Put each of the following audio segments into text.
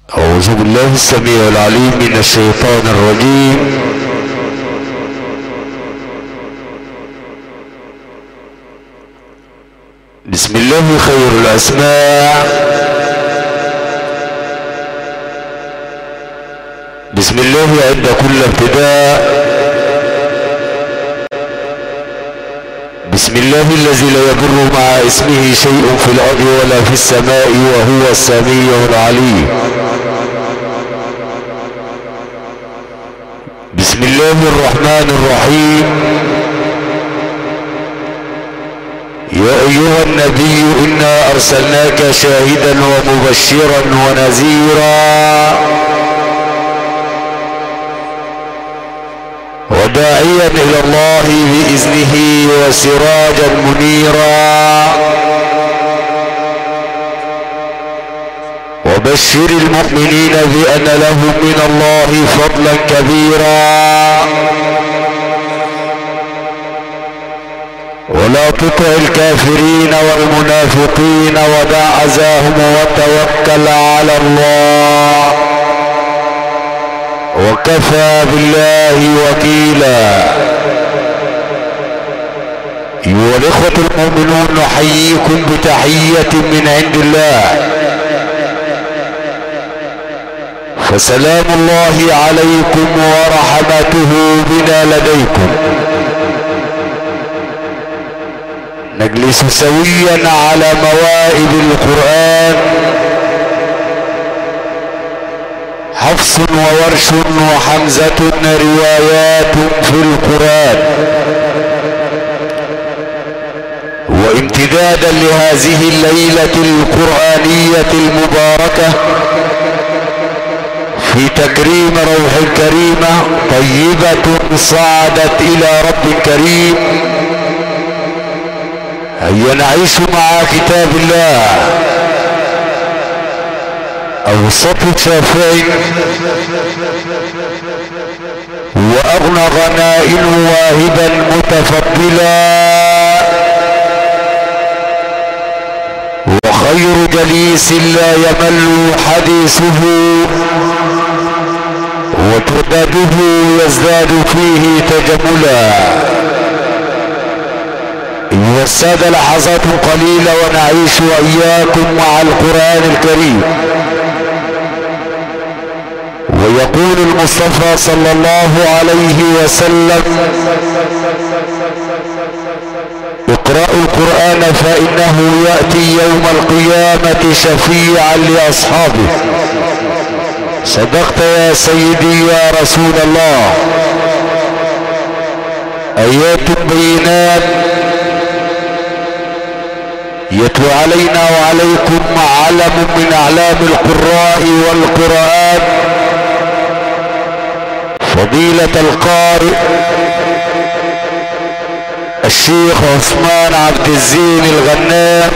أعوذ بالله السميع العليم من الشيطان الرجيم. بسم الله خير الأسماء. بسم الله عند كل ابتداء. بسم الله الذي لا يضر مع اسمه شيء في الأرض ولا في السماء وهو السميع العليم. بسم الله الرحمن الرحيم. يا أيها النبي إنا أرسلناك شاهدا ومبشرا ونذيرا وداعيا إلى الله بإذنه وسراجا منيرا وبشر المؤمنين بأن لهم من الله فضلا كبيرا ولا تطع الكافرين والمنافقين ودع أذاهم وتوكل على الله وكفى بالله وكيلا. أيها الإخوة المؤمنون، نحييكم بتحية من عند الله، فسلام الله عليكم ورحمته بنا لديكم. نجلس سويا على موائد القرآن، حفص وورش وحمزة روايات في القرآن، وامتدادا لهذه الليلة القرآنية المباركة في تكريم روح كريمة طيبة صعدت إلى رب كريم. هيا نعيش مع كتاب الله أوسط شافع وأغنى غناء واهبا متفضلا وخير جليس لا يمل حديثه وترداده يزداد فيه تجملا. أيها السادة، لحظات قليلة ونعيش وإياكم مع القرآن الكريم. ويقول المصطفى صلى الله عليه وسلم: اقرأوا القرآن فإنه يأتي يوم القيامة شفيعا لأصحابه. صدقت يا سيدي يا رسول الله. آيات بينات يتلو علينا وعليكم علم من أعلام القراء والقراءات فضيلة القارئ الشيخ عثمان عبد الزين الغنام،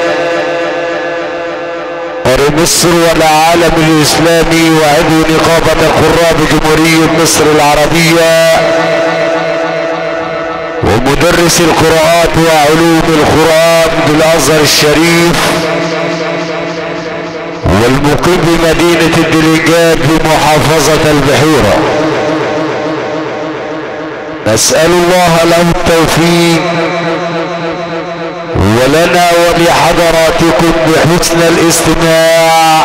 قارئ مصر والعالم الإسلامي وعضو نقابة القراء بجمهورية مصر العربية ومدرس القراءات وعلوم القرآن بالأزهر الشريف والمقيم بمدينة الدليجات بمحافظة البحيرة. نسأل الله له التوفيق ولنا ولحضراتكم بحسن الاستماع،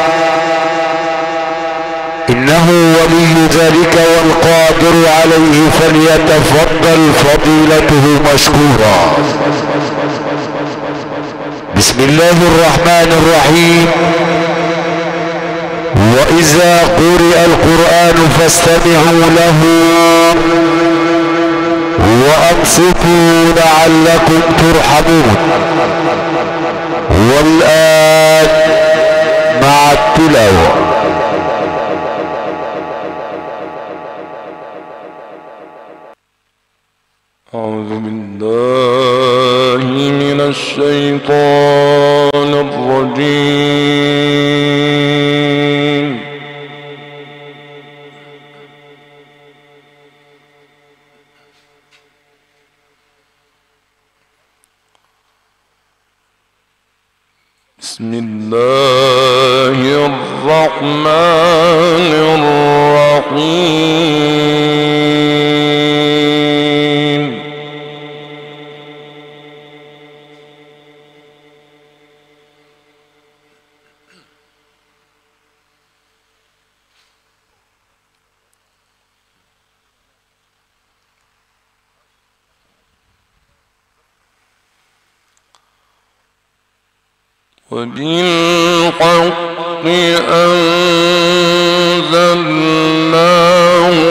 إنه ولي ذلك والقادر عليه، فليتفضل فضيلته مشكورا. بسم الله الرحمن الرحيم. وإذا قرئ القرآن فاستمعوا له وأنصتوا لعلكم ترحمون. والآن مع التلاوة. أعوذ بالله من الشيطان الرجيم. بسم الله الرحمن الرحمن الرحيم. وبالحق أنزلناه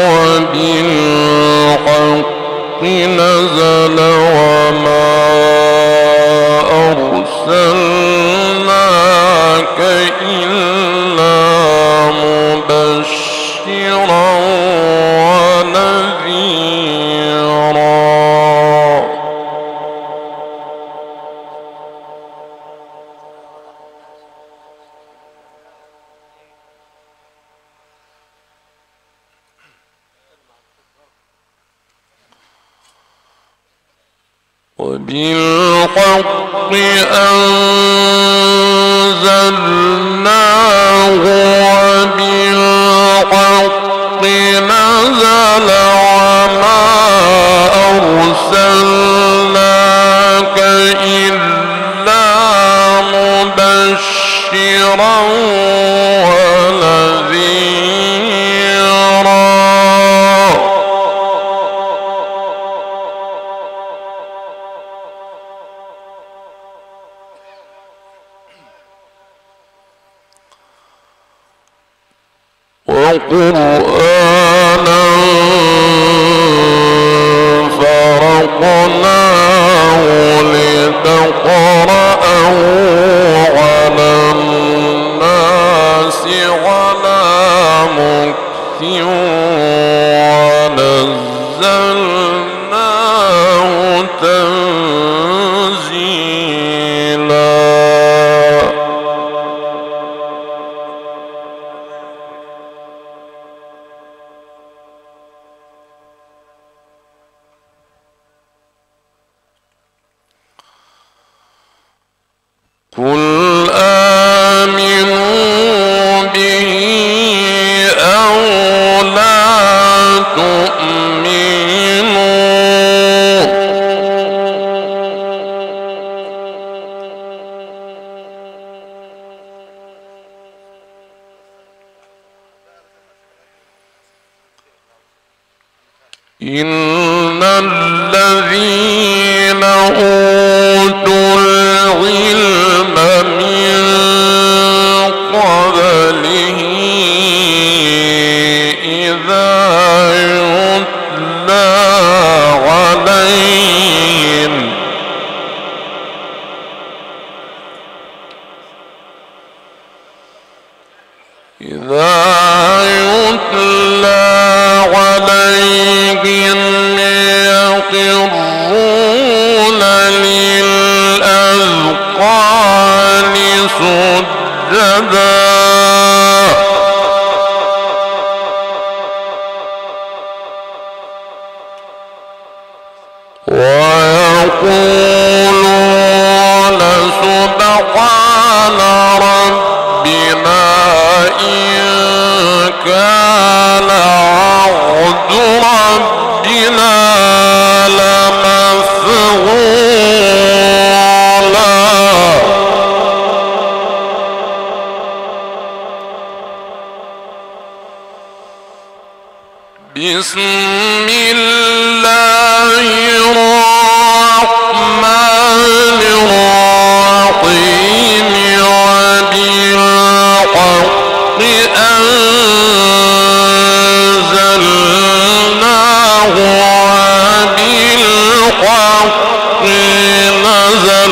وبالحق نزل وما أرسلناك إلا مبشرا ونذيرا. وبالحق أنزلناه وبالحق نزل وما أرسلناك إلا مبشرا ونذيرا. وقرآنا فرقناه لتقرأه على الناس على مكث ونزلناه تنزيلا. قل آمنوا به أو لا تؤمنوا إن الذين أوتوا العلم من قبله إذا يتلى عليهم يخرون للأذقان سجدا ويقولون سبحان ربنا إن كان وعد ربنا لمفعولا. بسم الله الرحمن الرحيم وبالحق أنزلناه وبالحق نزل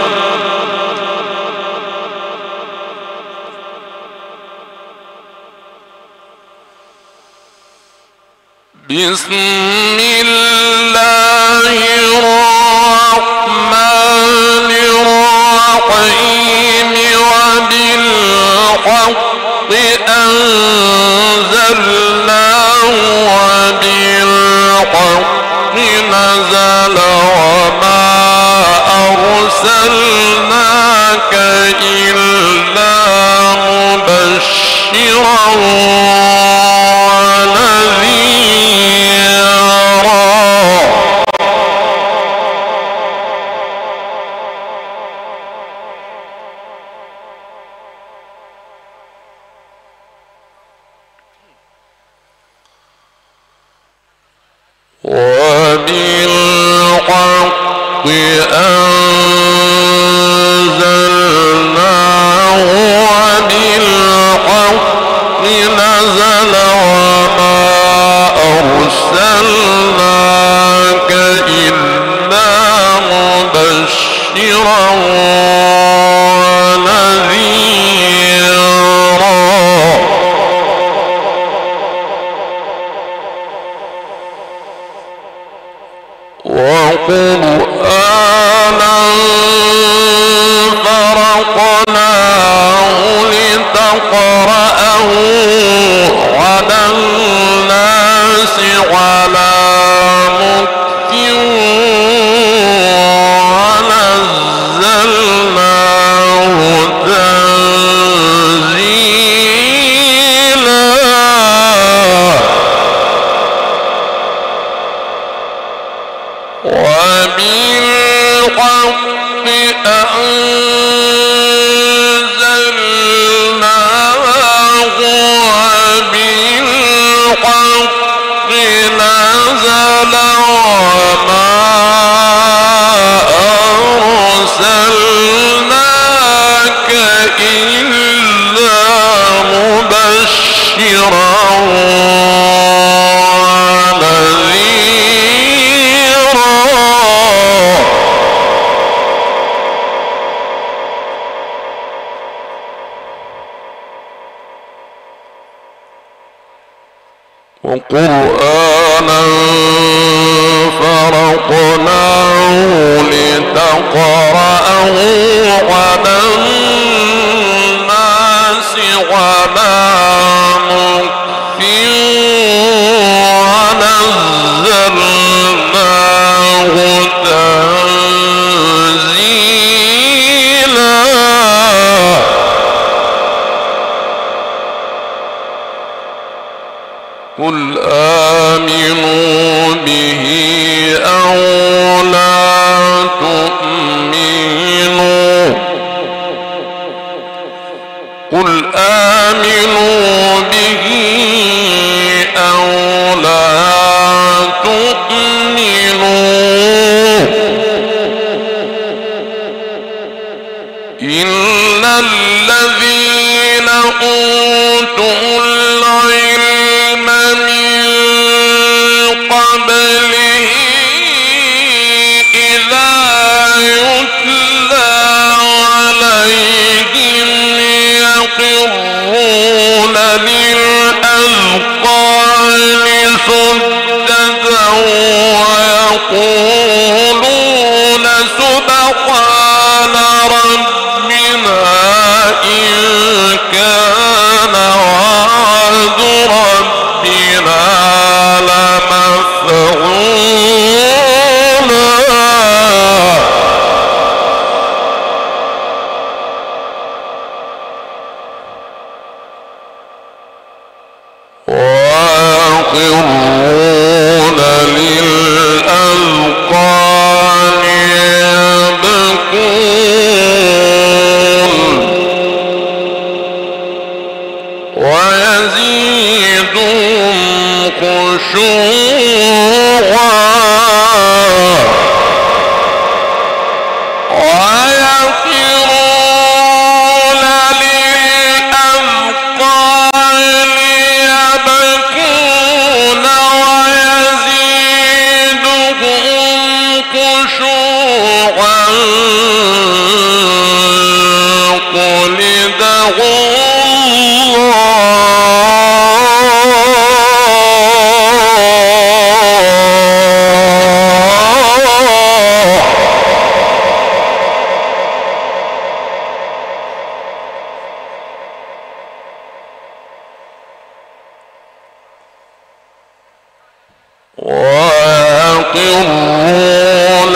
بسم الله الرحمن الرحيم وبالحق أنزلناه وبالحق نزل وما أرسلناك إلا مبشرا وبالحق أنزلناه وبالحق نزل وما أرسلناك إلا مبشرا وقرآنا فرقناه لتقرأه على الناس على مكث ونزلناه تنزيلا وبالحق أنزلناه وبالحق نزل وما أرسلناك إلا مبشرا وقرآنا فرقناه لتقرأه على الناس على مكث ونزلناه تنزيلا قل آمنوا به أو لا تؤمنوا قل آمنوا به أو لا تؤمنوا إن الذين أوتوا العلم من قبله إذا يتلى عليهم يخرون للأذقان سجدا ويقولون سبحان ربنا إن كان وعد ربنا لمفعولا ويخرون للأذقان يبكون ويزيدهم خشوعا ويخرون للأذقان يبكون ويزيدهم خشوعا قل ادعوا ويقرون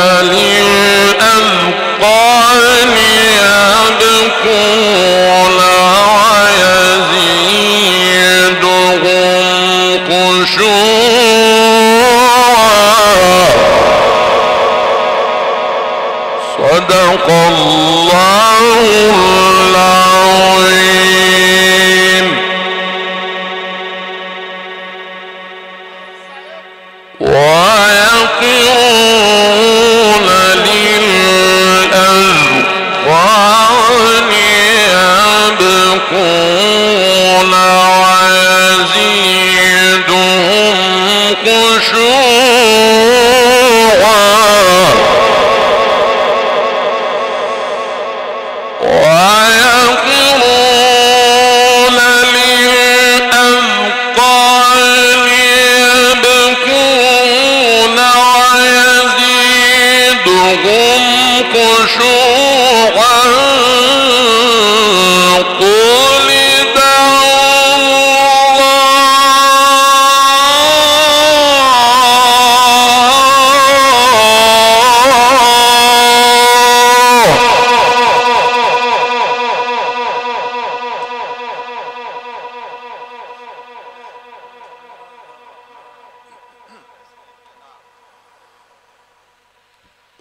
للأذقان يبكون ويزيدهم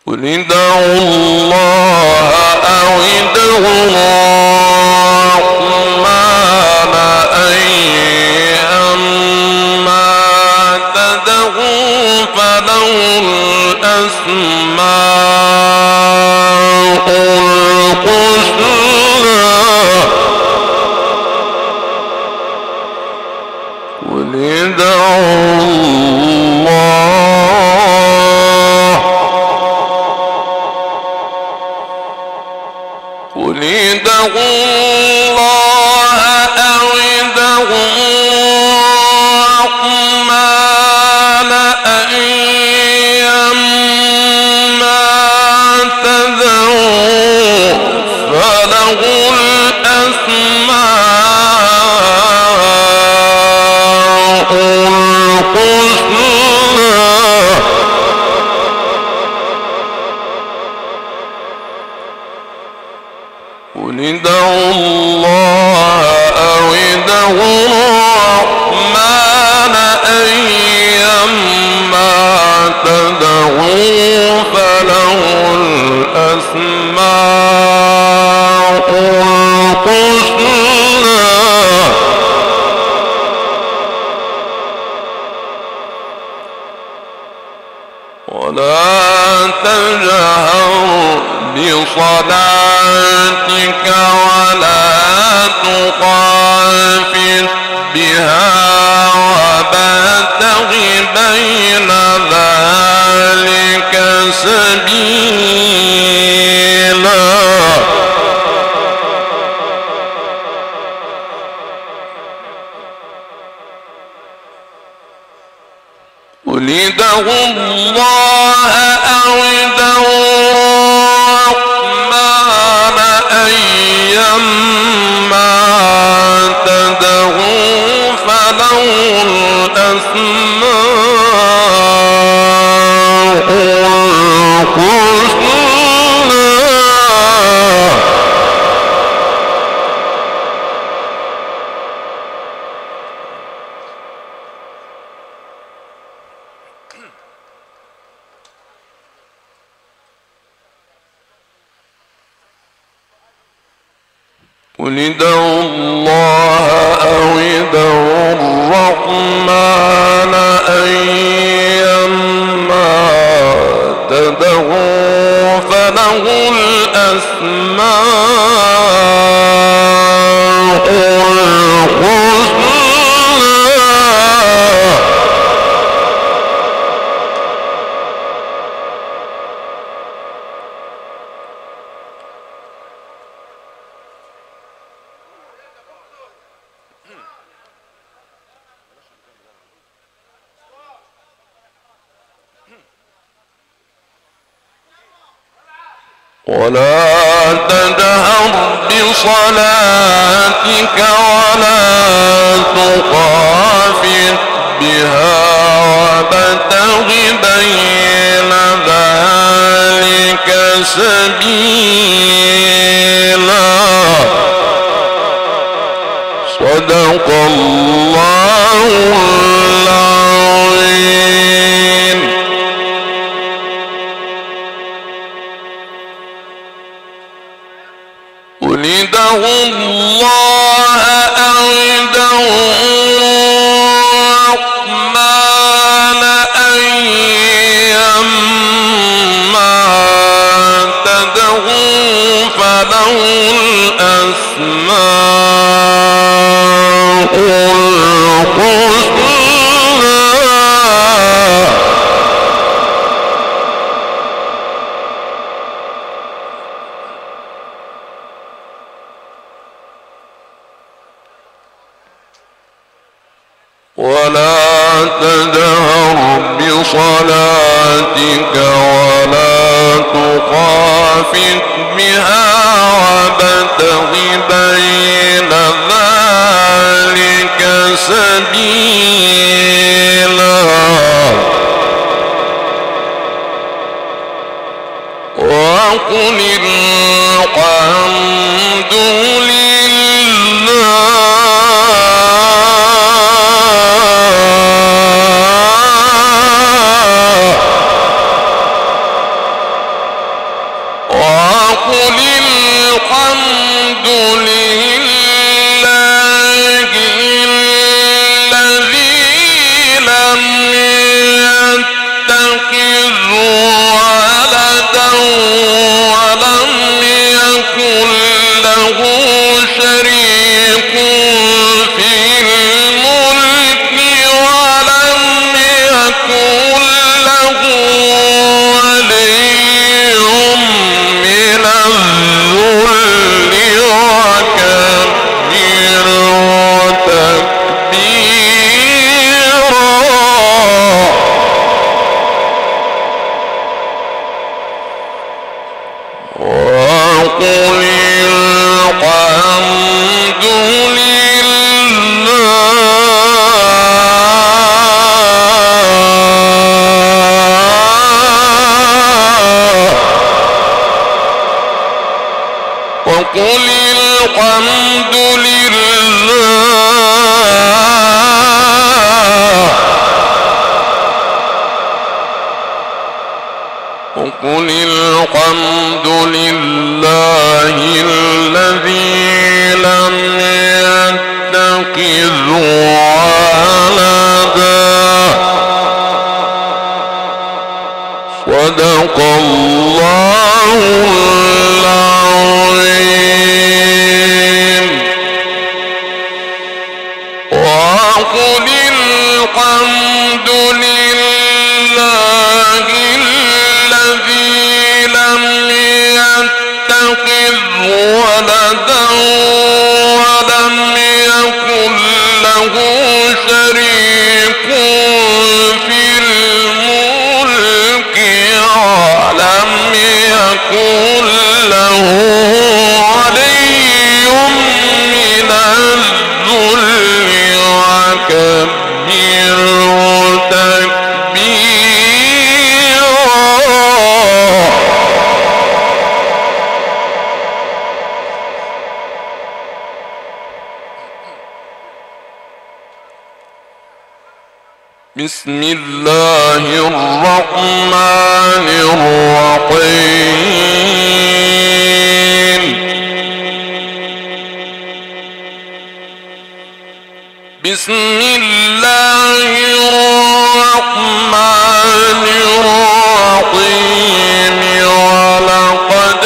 قل ادعوا الله أو ادعوا الرحمن أيما تدعوا فله الأسماء الحسنى قل ادعوا الله قل ادعوا الله أو ادعوا الرحمن أيما تدعوا فله الأسماء الحسنى قل ادعوا الله أو ادعوا الرحمن أيما تدعوا فله الأسماء الحسنى ولا تجهر بصلاتك ولا تخافت بها وابتغ بين ذلك سبيلا قل ادعوا الله أو ادعوا الرحمن أيما تدعوا فله الأسماء الحسنى قل ادعوا الله أو ادعوا الرحمن أيما تدعوا فله الأسماء الحسنى ولا تجهر بصلاتك ولا تخافت بها وابتغ بين ذلك سبيلا صدق الله العظيم قل ادعوا الله أو ادعوا الرحمن أيما تدعوا فله الأسماء الحسنى ولا تجهر بصلاتك ولا تخافت بها وابتغ بين ذلك سبيلا وقل الحمد لله الحمد لله الذي لم يتخذ ولدا. صدق الله العظيم. وقل الحمد لله الذي لم يتخذ ولدا ولم يكن له شريك في الملك ولم يكن له ولي من الذل وكبره تكبيرا. بسم الله الرحمن الرحيم. بسم الله الرحمن الرحيم. ولقد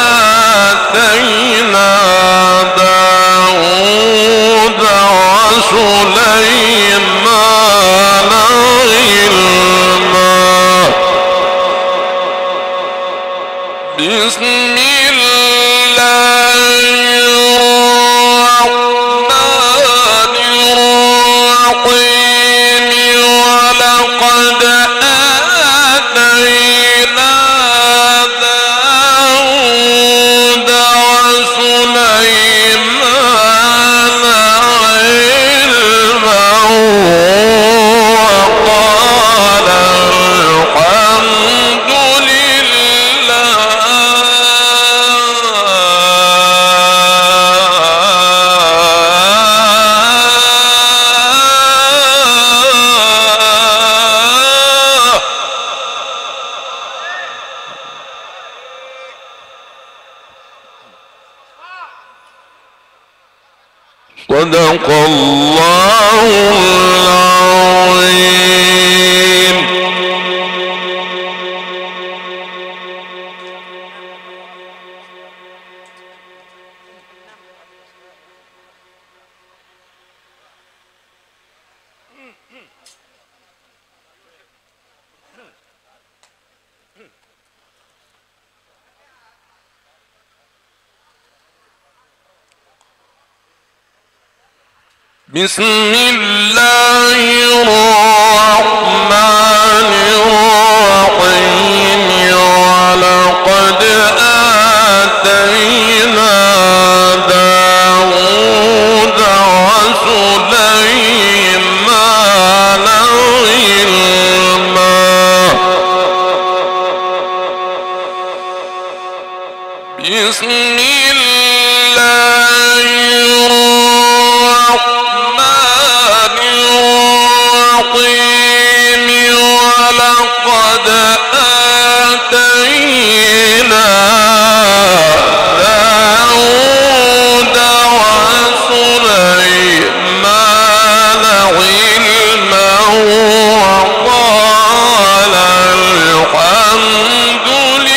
آتينا داود وسليمان علما. بسم الله الرحمن الرحيم. ولقد آتينا داود وسليمان علما. وقال الحمد صدق الله العظيم. بسم الله الرحمن الرحيم. ولقد آتينا داود وسليمان علما. بسم الله الرحمن الرحيم. ولقد آتينا داود وسليمان علما. وقال الحمد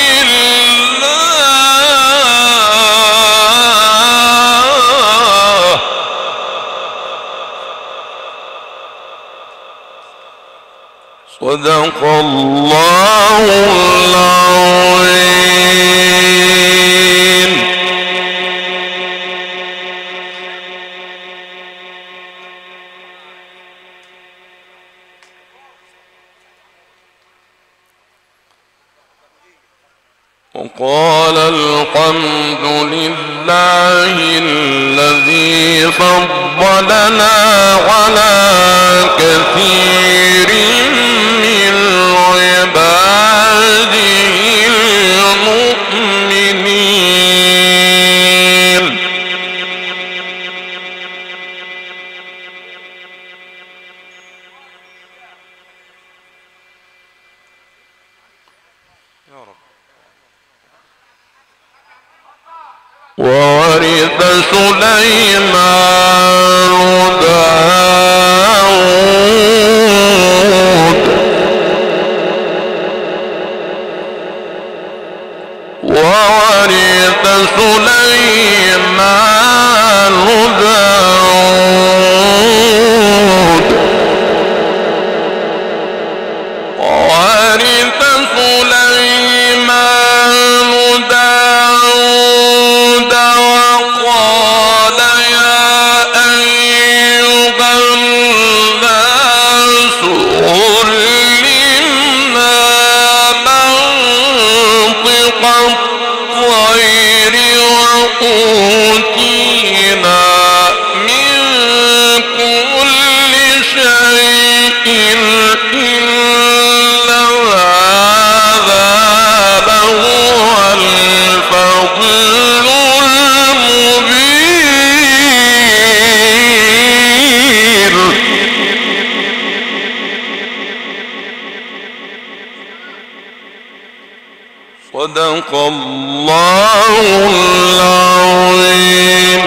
لله. صدق الله العظيم. وقال الحمد لله الذي فضلنا على كثير من عباده المؤمنين. يا رب وورث سليمان داود وورث سليمان داود وورث سليمان داود وقال يا أيها الناس علمنا منطق الطير وأوتينا من كل شيء إلا هذا لهو الفضل المبين. صدق الله العظيم.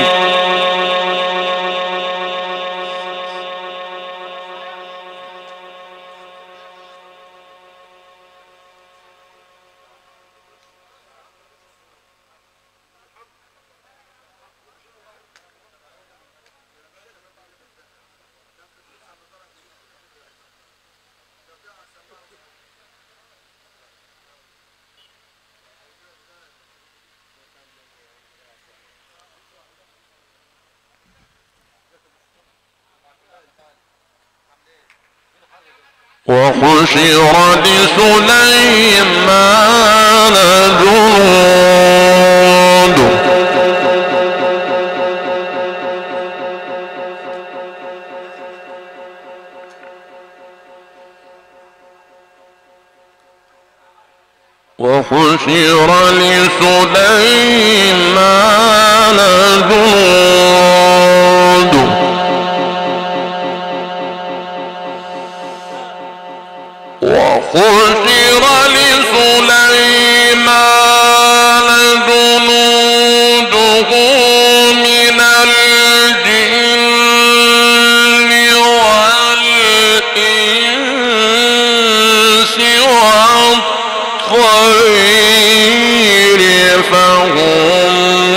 وحشر لسليمان جنوده وحشر لسليمان جنوده وحشر لسليمان جنوده من الجن والإنس والطير فهم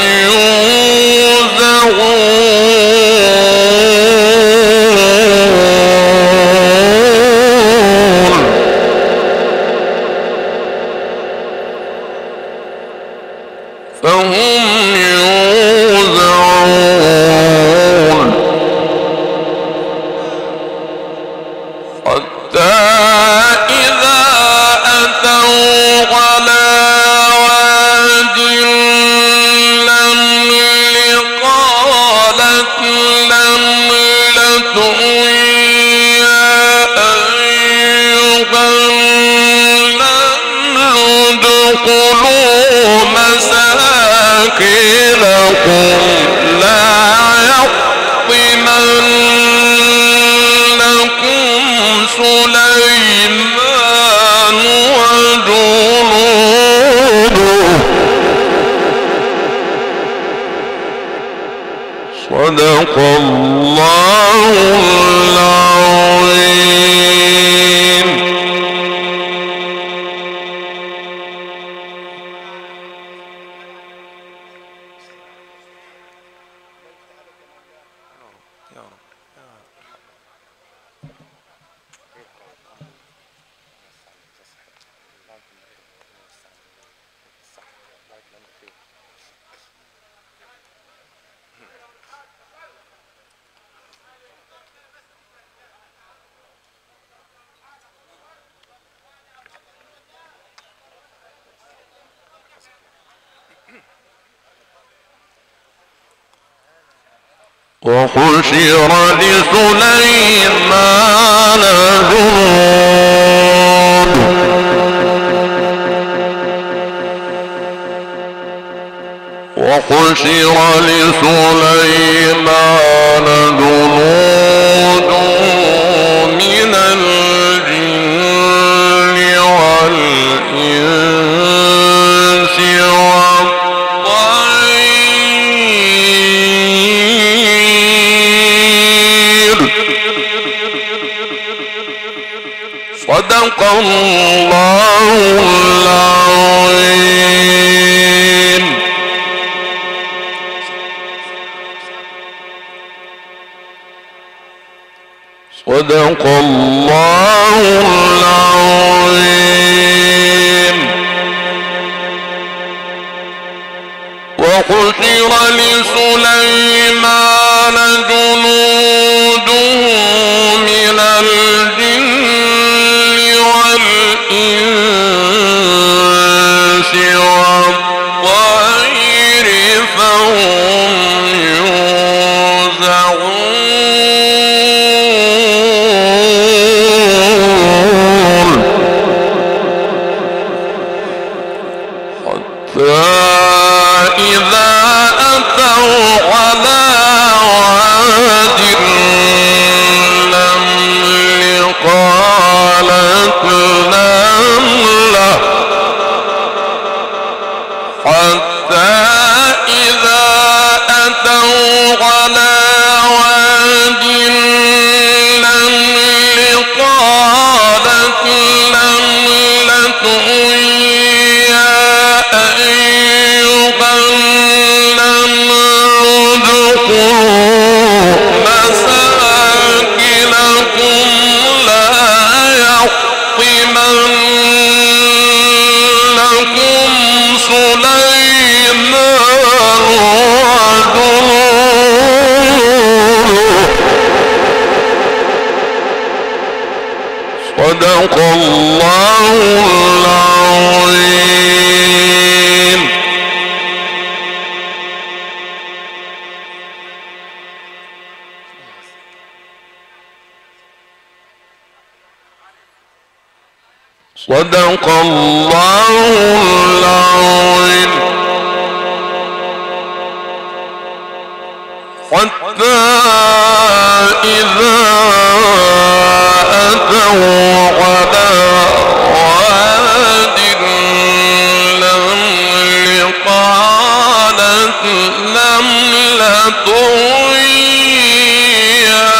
يوزعون حتى إذا أتوا على واد النمل قالت نملة يا أيها النمل ادخلوا مساكنكم لا يحطمنكم سليمان وجنوده. صدق الله العظيم. وحشر لسليمان جنوده وحشر لسليمان جنوده من الجن والإنس والطير صدق الله العظيم. صدق الله العظيم. وحشر لسليمان جنوده من الجن والإنس والطير فهم يوزعون حتى إذا أتوا على واد النمل قالت نملة حتى إذا أتوا على واد النمل قالت نملة يا أيها النمل ادخلوا مساكنكم لا يحطمنكم سليمان وجنوده. صدق الله العظيم. صدق الله العظيم. حتى إذا أتوا على واد النمل قالت نملة يا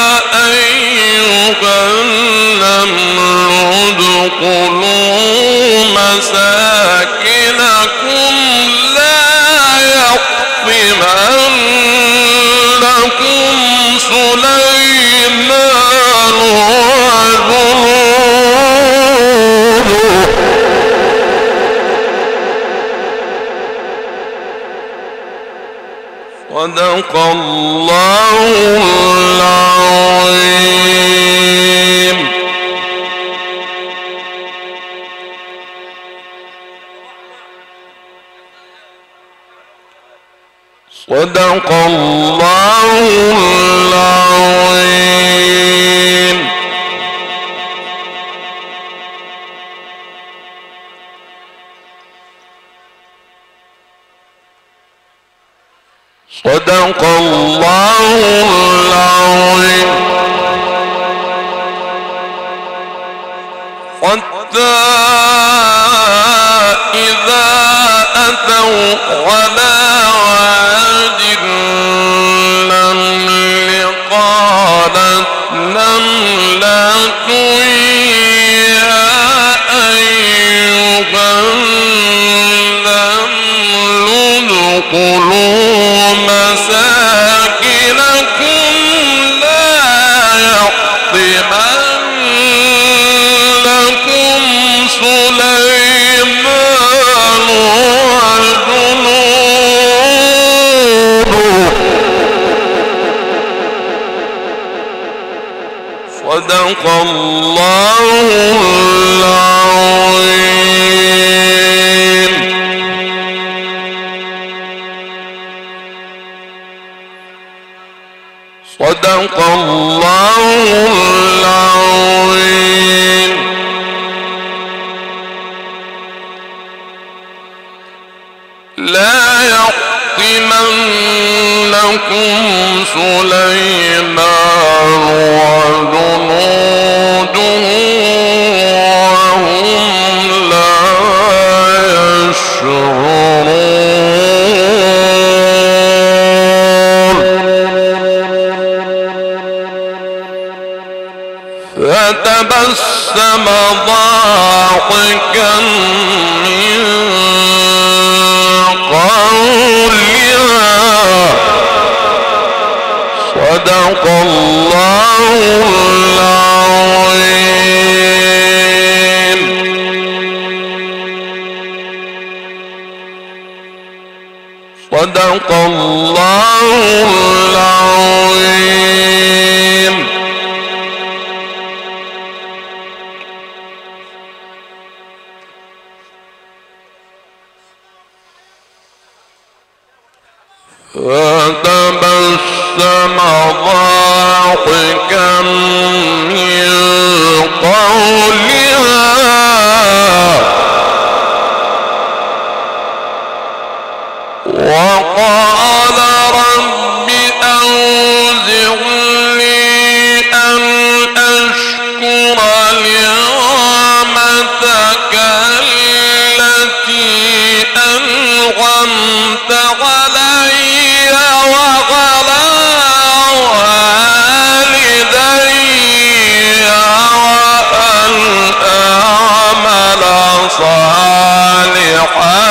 أيها النمل ادخلوا مساكنكم لا يحطمنكم سليمان وجنوده. صدق الله العظيم. صدق الله العظيم. صدق الله العظيم. حتى إذا أتوا على واد النمل قالت نملة يا أيها النمل ادخلوا مساكنكم لا يحطمنكم سليمان وجنوده. صدق الله العظيم. صدق الله العظيم. لا يحطمنكم سليمان وجنوده وهم لا يشعرون. فتبسم ضاحكا من قولها صدق الله العظيم. صدق الله العظيم. فتبسم ضاحكا من قولها وقال رب أوزعني أن أشكر نعمتك التي أنعمت علي وعلى والدي وأن أعمل صالحا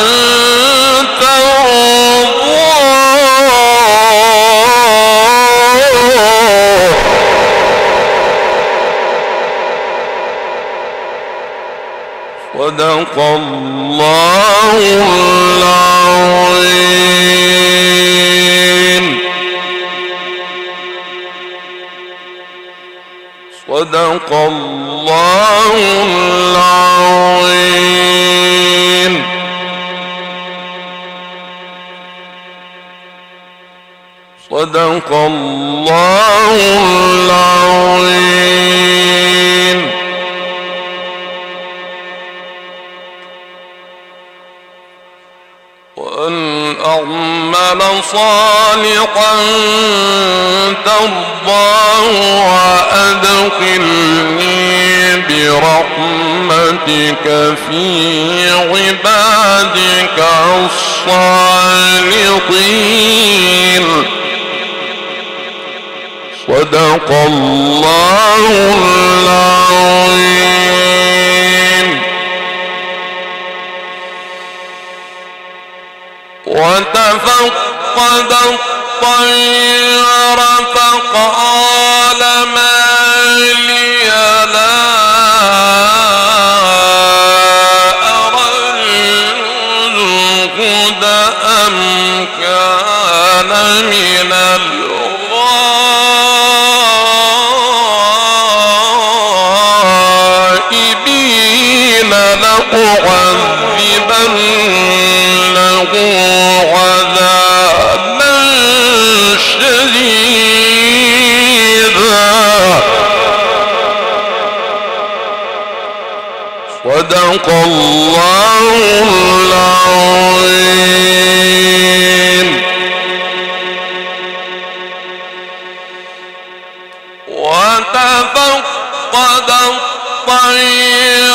صدق الله العظيم. صدق الله العظيم. صدق الله العظيم. وأن أعمل صالحا ترضاه وأدخلني برحمتك في عبادك الصالحين. صدق الله العظيم. وتفقد الطير فقال ما لي لا أرى الهدهد أم كان من الغائبين لأعذبنه عذابا شديدا. صدق الله العظيم. وتفقد الطير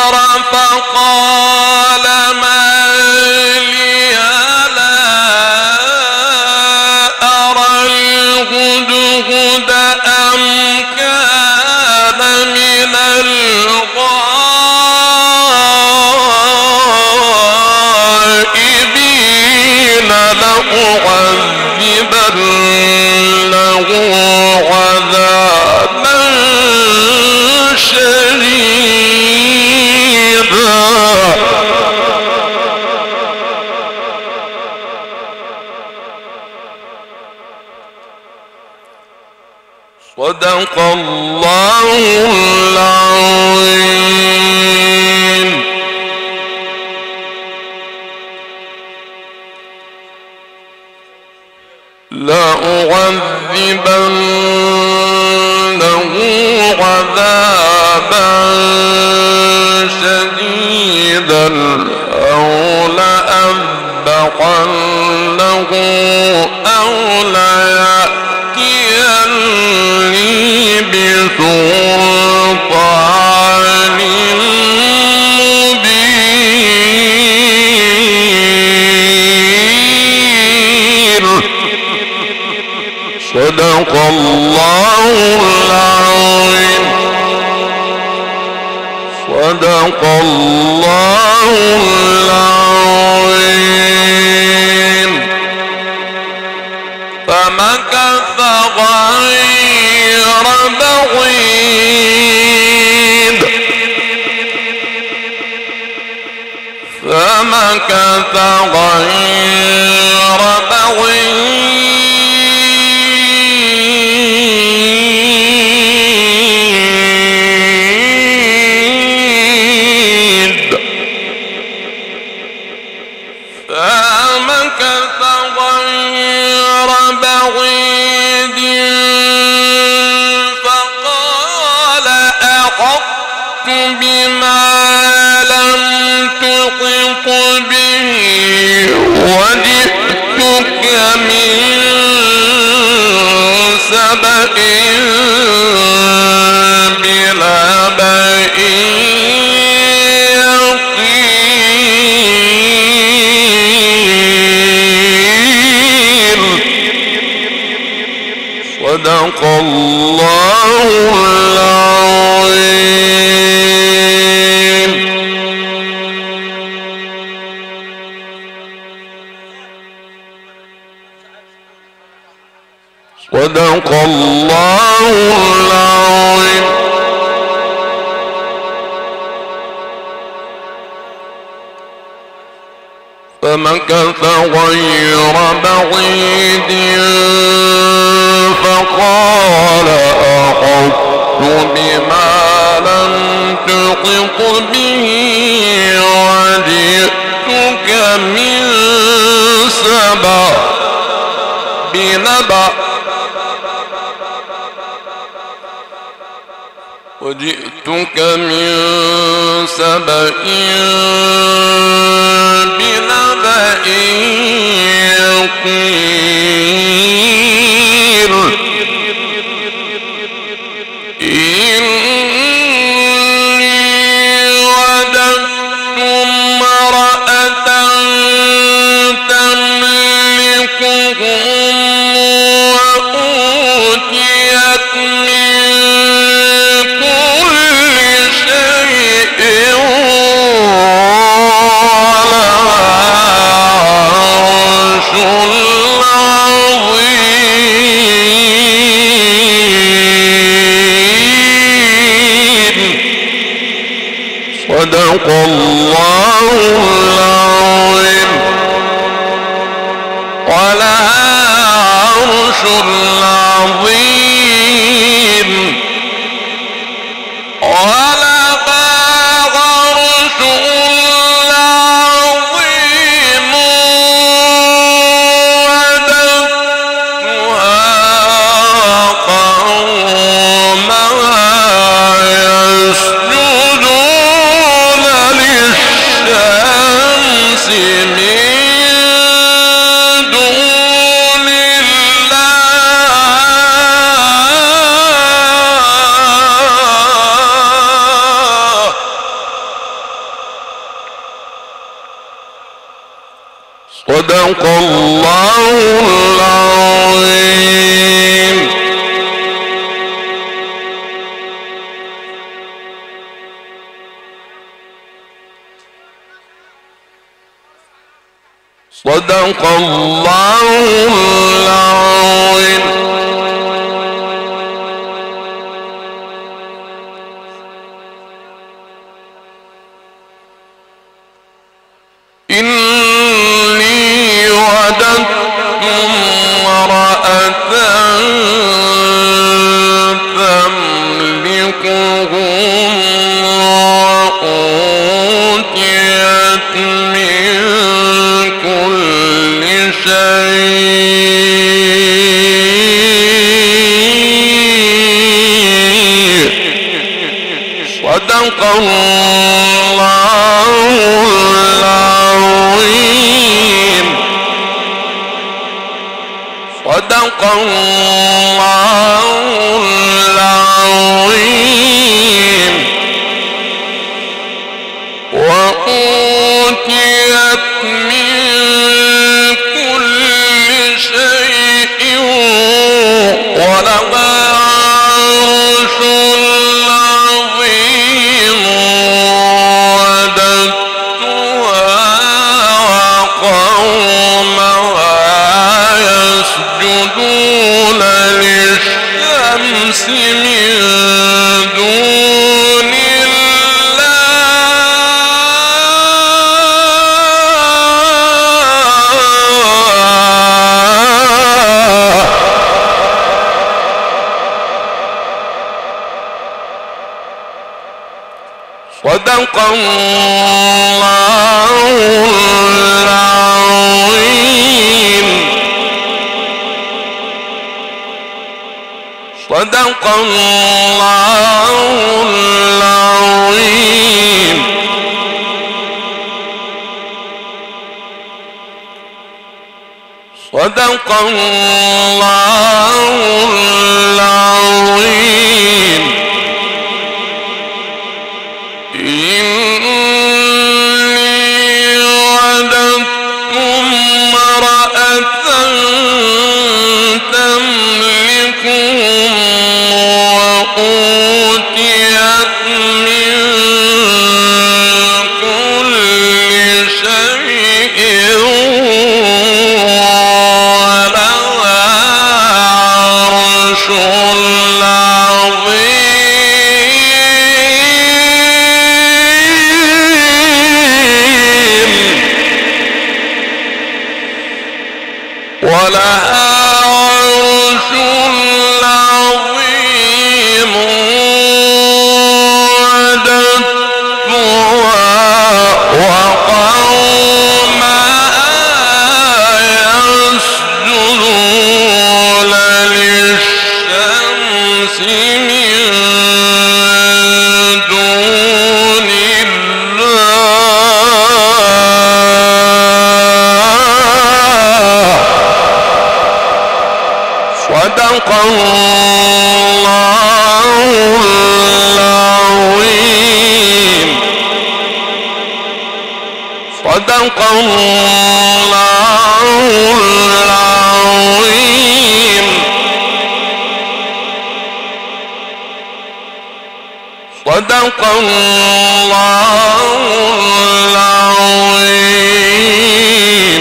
فقال ما لي لا أرى الهدهد أم كان من الغائبين لأعذبنه عذابا شديدا. صدق الله العظيم. لأعذبنه عذابا شديدا أو لأذبحنه أو ليأتيني بسلطان مبين. صدق الله صدق الله العظيم. فمكث غير بعيد فقال أحطت بما لم تحط به وجئتك من سبأ بنبأ يقين. صدق الله العظيم. صدق الله العظيم. فمكث غير بعيد فقال أحطت بما لم تحط به وجئتك من سبأ بنبأ بنبأ يقين. إني وجدت امرأة تملكهم وأوتيت من كل شيء ولها عرش عظيم. صدق الله العظيم. ولها عرش عظيم. ولها عرش عظيم. وددتها قومها يسجدون للشمس من دون الله. صدق الله العظيم. صدق الله العظيم. إني وجدت امرأة تملكهم وأوتيت من كل شيء. صدق الله العظيم. صدق الله العظيم. وأوتيت من كل شيء ولها عرش عظيم. صدق الله العظيم. دون صدق الله العظيم. صدق الله العظيم. صدق الله العظيم. إني وجدت امرأة تملكهم وأوتيت من كل شيء ولها عرش ولها عرش عظيم وجدتها وقومها يسجدون للشمس من دون صدق الله العظيم. صدق الله العظيم. صدق الله العظيم.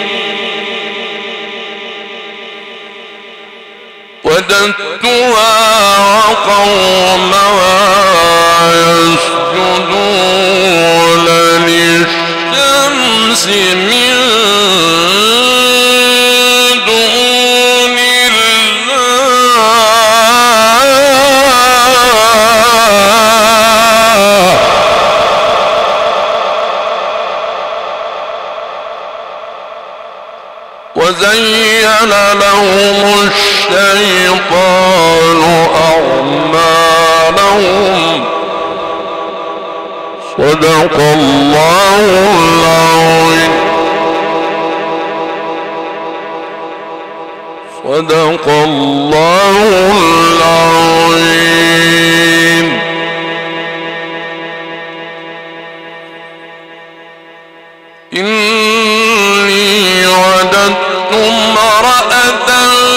وجدتها وقومها يسجدون للشمس من دون الله وزين لهم الشيطان أعمالهم. صدق الله العظيم. صدق الله العظيم. إني وجدت امرأة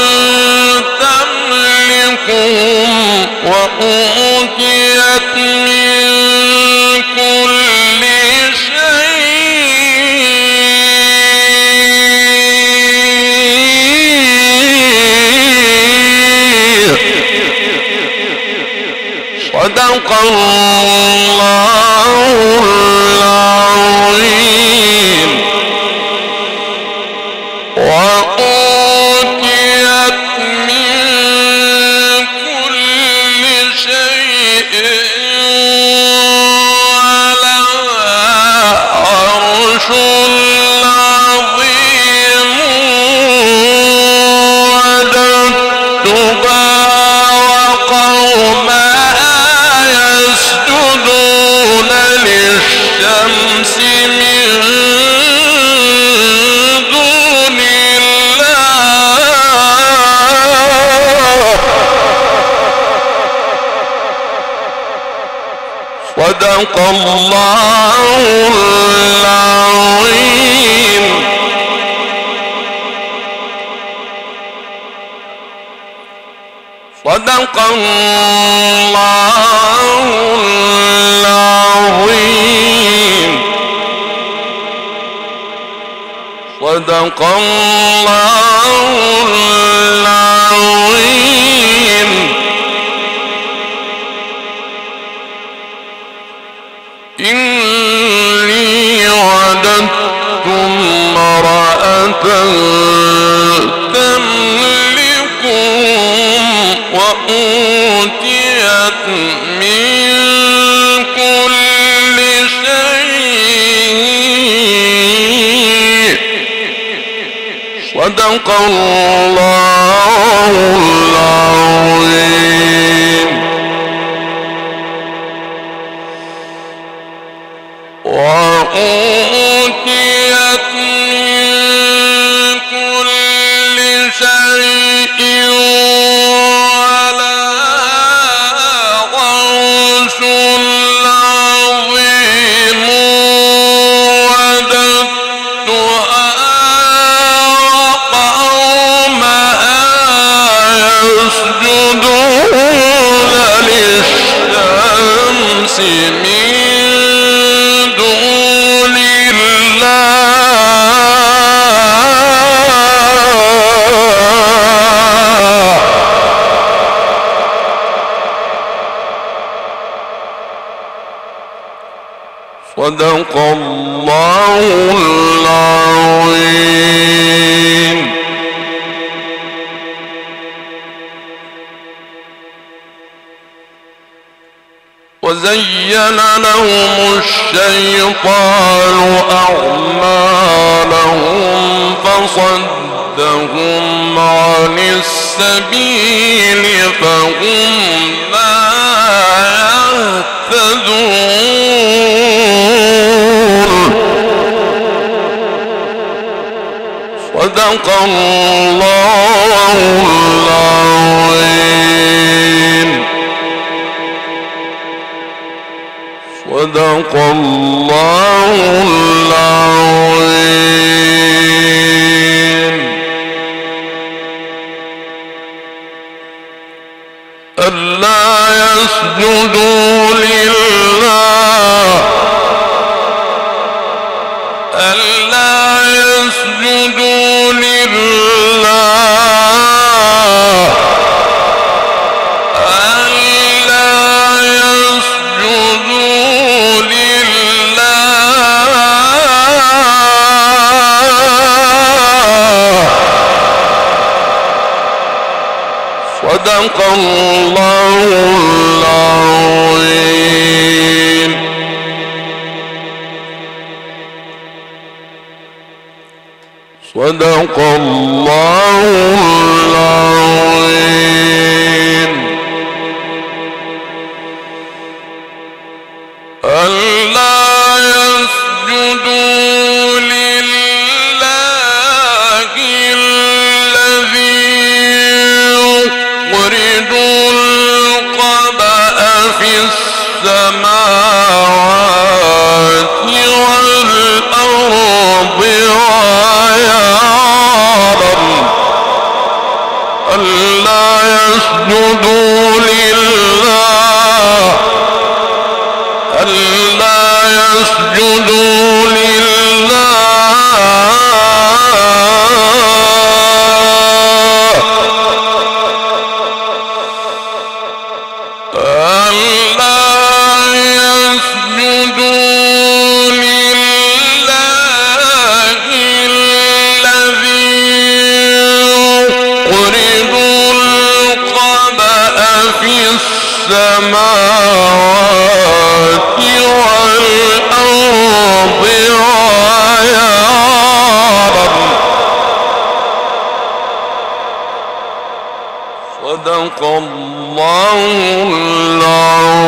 تملكهم وأوتيت من كل شيء. صدق الله العظيم. وأوتيت من كل شيء ولها عرش عظيم وجدتها وقومها يسجدون للشمس من دون الله. صدق الله العظيم. صدق الله العظيم. صدق الله العظيم. تملكهم وأوتيت من كل شيء. صدق الله العظيم. وأوتيت من كل شيء ولها عرش عظيم وددتها وقومها يسجدون للشمس من دون الله. صدق الله العظيم. وزين لهم الشيطان أعمالهم فصدهم عن السبيل فهم لا يهتدون. صدق الله العظيم. صدق الله العظيم. ألا يسجدوا لله ألا يسجدوا لله ألا يسجدوا لله. صدق الله العظيم. صدق الله العظيم. ألا يسجدوا لله الذي يخرج الخبأ في السماوات والأرض ويعلم. ألا يسجدوا لله ألا يسجدوا لله ألا يسجدوا لله الذي يخرج الخبأ في السماوات والأرض ويعلم. صدق الله العظيم.